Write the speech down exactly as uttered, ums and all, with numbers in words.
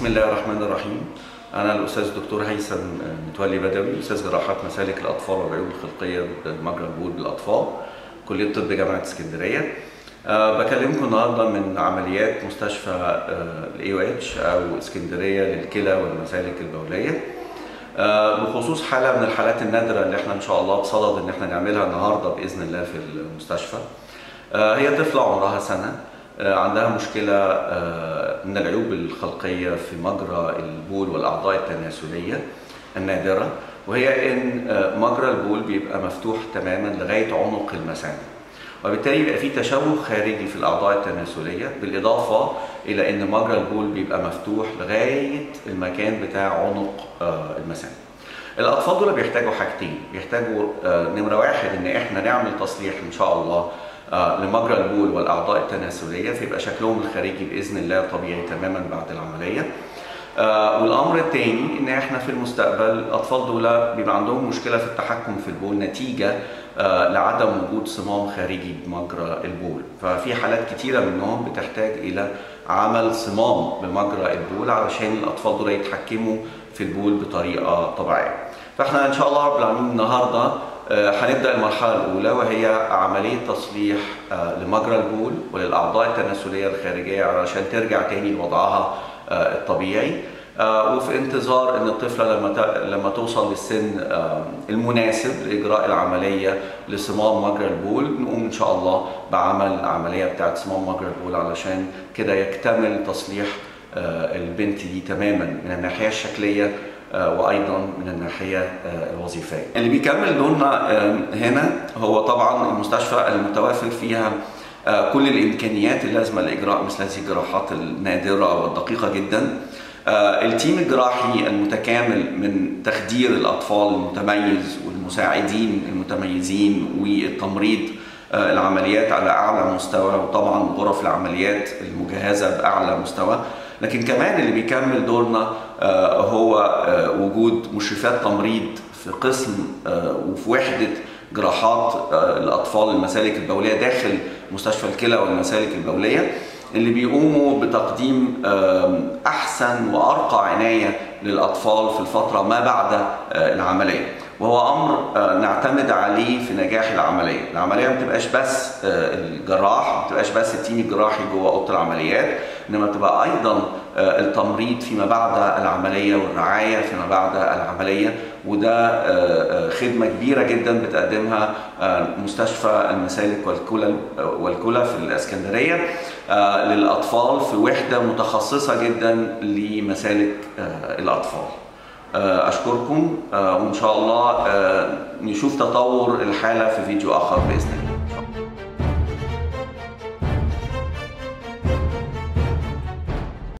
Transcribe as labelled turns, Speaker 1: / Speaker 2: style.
Speaker 1: بسم الله الرحمن الرحيم. أنا الأستاذ الدكتور هيثم متولي بدوي، أستاذ جراحات مسالك الأطفال والعيوب الخلقية بمجرى البول بالأطفال، كلية طب جامعة اسكندرية. أه بكلمكم النهارده من عمليات مستشفى الاي يو اتش أو اسكندرية للكلى والمسالك البولية، أه بخصوص حالة من الحالات النادرة اللي احنا إن شاء الله بصدد إن احنا نعملها النهارده بإذن الله في المستشفى. أه هي طفلة عمرها سنة، عندها مشكلة من العيوب الخلقية في مجرى البول والأعضاء التناسلية النادرة، وهي إن مجرى البول بيبقى مفتوح تماما لغاية عنق المثانة، وبالتالي بيبقى في تشوه خارجي في الأعضاء التناسلية، بالإضافة إلى إن مجرى البول بيبقى مفتوح لغاية المكان بتاع عنق المثانة. الأطفال دول بيحتاجوا حاجتين، بيحتاجوا نمرة واحد إن إحنا نعمل تصليح إن شاء الله لمجرى البول والأعضاء التناسلية، فيبقى شكلهم الخارجي بإذن الله طبيعي تماما بعد العملية. آه والأمر الثاني إن إحنا في المستقبل الأطفال دول بيبقى عندهم مشكلة في التحكم في البول نتيجة آه لعدم وجود صمام خارجي بمجرى البول، ففي حالات كتيرة منهم بتحتاج إلى عمل صمام بمجرى البول علشان الأطفال دول يتحكموا في البول بطريقة طبيعية. فإحنا إن شاء الله رب العالمين النهارده هنبدأ المرحلة الأولى، وهي عملية تصليح لمجرى البول وللأعضاء التناسلية الخارجية علشان ترجع تاني لوضعها الطبيعي، وفي انتظار إن الطفلة لما لما توصل للسن المناسب لإجراء العملية لصمام مجرى البول نقوم إن شاء الله بعمل العملية بتاعت صمام مجرى البول علشان كده يكتمل تصليح البنت دي تماما من الناحية الشكلية وايضا من الناحيه الوظيفيه. اللي بيكمل دورنا هنا هو طبعا المستشفى المتوافر فيها كل الامكانيات اللازمه لاجراء مثل هذه الجراحات النادره والدقيقه جدا. التيم الجراحي المتكامل من تخدير الاطفال المتميز والمساعدين المتميزين والتمريض العمليات على اعلى مستوى، وطبعا غرف العمليات المجهزه باعلى مستوى. لكن كمان اللي بيكمل دورنا هو وجود مشرفات تمريض في قسم وفي وحدة جراحات الأطفال المسالك البولية داخل مستشفى الكلى والمسالك البولية، اللي بيقوموا بتقديم أحسن وأرقى عناية للأطفال في الفترة ما بعد العملية، وهو أمر نعتمد عليه في نجاح العملية. العملية ما بتبقاش بس الجراح، ما بتبقاش بس التيم الجراحي جوه أوضة العمليات، إنما بتبقى أيضا التمريض فيما بعد العملية والرعاية فيما بعد العملية، وده خدمة كبيرة جدا بتقدمها مستشفى المسالك والكلى والكلى في الإسكندرية للأطفال في وحدة متخصصة جدا لمسالك الأطفال. أشكركم، وإن شاء الله نشوف تطور الحالة في فيديو آخر بإذن الله.